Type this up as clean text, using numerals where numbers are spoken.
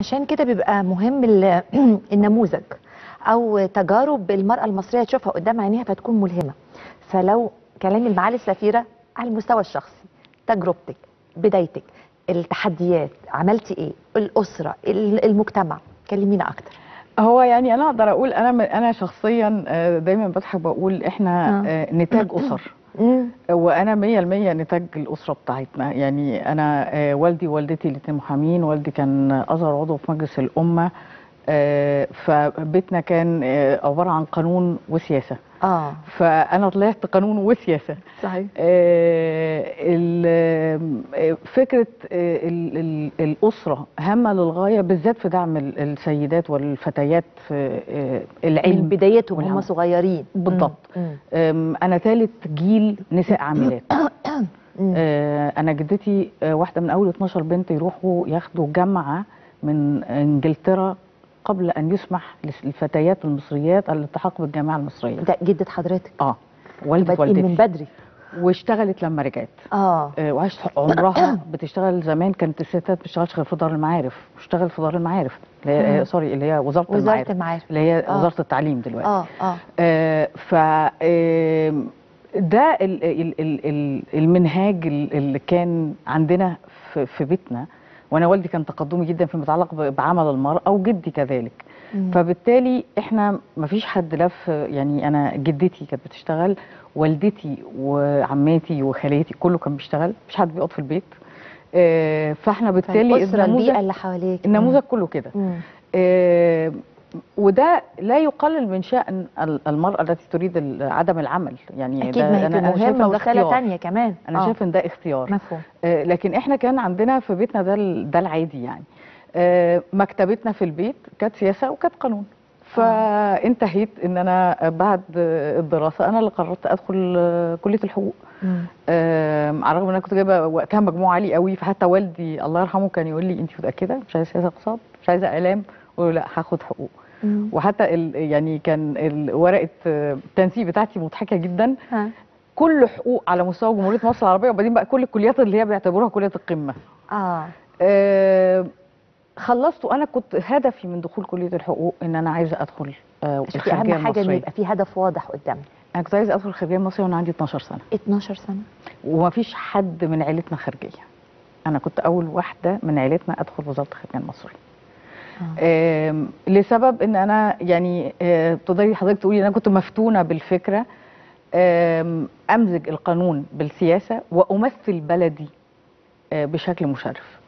عشان كده بيبقى مهم النموذج او تجارب المرأة المصرية تشوفها قدام عينيها فتكون ملهمة. فلو كلام المعالي السفيرة على المستوى الشخصي، تجربتك، بدايتك، التحديات، عملتي ايه، الأسرة، المجتمع، كلمينا اكتر. هو يعني انا اقدر اقول انا شخصيا دايما بضحك بقول احنا نتاج اسر. وانا 100% نتاج الاسره بتاعتنا. يعني انا والدي ووالدتي الاثنين محامين، والدي كان اصغر عضو في مجلس الامه. فبيتنا كان عباره عن قانون وسياسه. فانا طلعت قانون وسياسه. صحيح. فكره الاسره هامه للغايه، بالذات في دعم السيدات والفتيات في العلم من بدايتهم هم صغيرين. بالضبط. انا ثالث جيل نساء عاملات. انا جدتي واحده من اول 12 بنت يروحوا ياخدوا جامعه من انجلترا قبل ان يسمح للفتيات المصريات الالتحاق بالجامعه المصريه. ده جده حضرتك؟ والدة والدتي من بدري. واشتغلت لما رجعت. وعاشت عمرها بتشتغل. زمان كانت الستات ما بتشتغلش غير في دار المعارف، بتشتغل في دار المعارف اللي هي سوري اللي هي وزاره المعارف اللي هي وزاره التعليم دلوقتي. ف ده المنهاج اللي كان عندنا في بيتنا. وانا والدي كان تقدمي جدا فيما يتعلق بعمل المراه وجدي كذلك. فبالتالي احنا ما فيش حد لف. يعني انا جدتي كانت بتشتغل، والدتي وعماتي وخالاتي كله كان بيشتغل، مفيش حد بيقعد في البيت. فاحنا بالتالي البيئه اللي حواليك النموذج كله كده. وده لا يقلل من شأن المرأة التي تريد عدم العمل. يعني اكيد ما هي مهمه ورساله ثانيه كمان. انا شايف ان ده اختيار مفهوم. لكن احنا كان عندنا في بيتنا ده العادي. يعني مكتبتنا في البيت كانت سياسه وكانت قانون. فانتهيت ان انا بعد الدراسه انا اللي قررت ادخل كليه الحقوق. على الرغم ان انا كنت جايبه وقتها مجموع عالي قوي. فحتى والدي الله يرحمه كان يقول لي انت متاكده مش عايزه سياسه اقتصاد، مش عايزه اعلام؟ اقول له لا هاخد حقوق. وحتى يعني كان ورقه التنسيق بتاعتي مضحكه جدا. كل حقوق على مستوى جمهوريه مصر العربيه، وبعدين بقى كل الكليات اللي هي بيعتبروها كليه القمه. خلصت. وانا كنت هدفي من دخول كليه الحقوق ان انا عايزه ادخل الخارجيه المصريه. اهم حاجه ان يبقى في هدف واضح قدامك. انا كنت عايزه ادخل الخارجيه المصريه وانا عندي 12 سنه. 12 سنه. ومفيش حد من عيلتنا خارجيه. انا كنت اول واحده من عيلتنا ادخل وزاره الخارجيه المصريه. لسبب ان انا يعني تقدري حضرتك تقولي ان انا كنت مفتونه بالفكره امزج القانون بالسياسه وامثل بلدي بشكل مشرف.